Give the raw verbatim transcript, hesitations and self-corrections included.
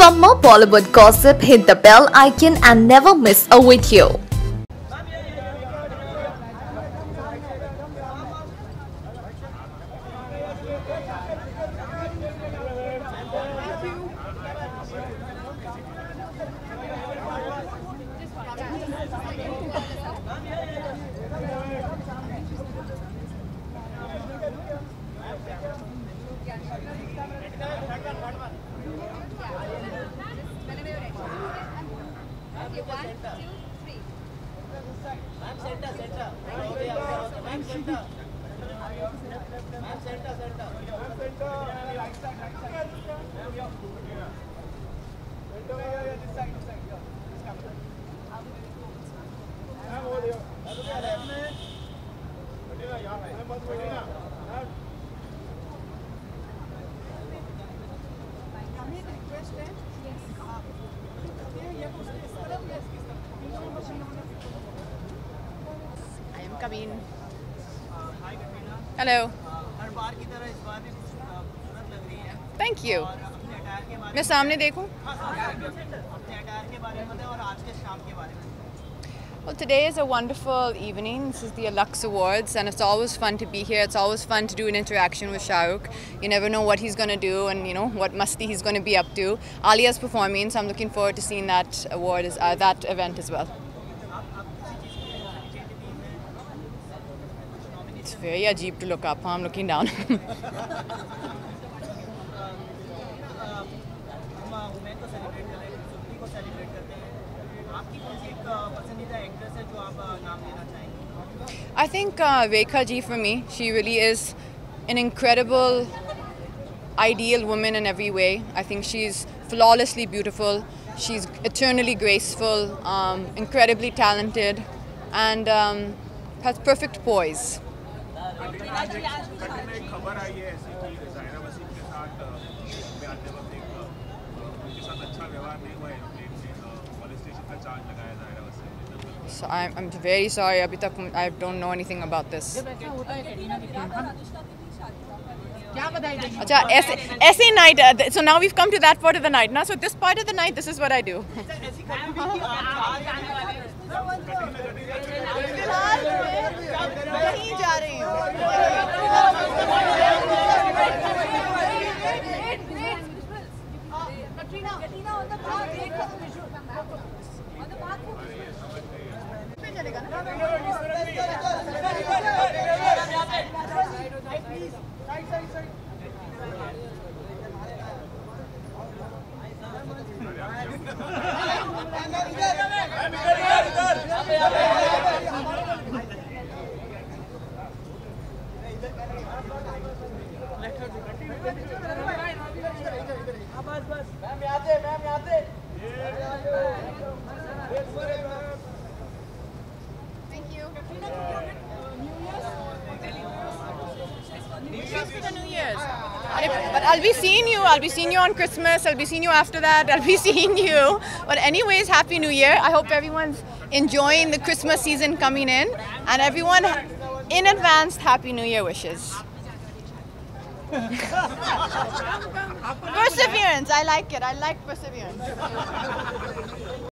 For more Bollywood gossip, hit the bell icon and never miss a video. I am Kabeen. Hello. Thank you. मैं सामने देखूं? Well, today is a wonderful evening. This is the Lux Awards, and it's always fun to be here. It's always fun to do an interaction with Shah Rukh. You never know what he's going to do, and you know what masti he's going to be up to. Alia's performing, so I'm looking forward to seeing that award, as, uh, that event as well. It's very ajeeb to look up. I'm looking down. I think uh, Rekha ji for me, she really is an incredible, ideal woman in every way. I think she's flawlessly beautiful, she's eternally graceful, um, incredibly talented, and um, has perfect poise. So I'm, I'm very sorry, abhi tak I don't know anything about this. Acha, aise, aise night, uh, so now we've come to that part of the night. Now, so this part of the night, this is what I do. Thank you. Wishes for the New Year's. But I'll be seeing you. I'll be seeing you on Christmas. I'll be seeing you after that. I'll be seeing you. But anyways, Happy New Year. I hope everyone's enjoying the Christmas season coming in. And everyone, in advance, Happy New Year wishes. Perseverance. I like it. I like perseverance.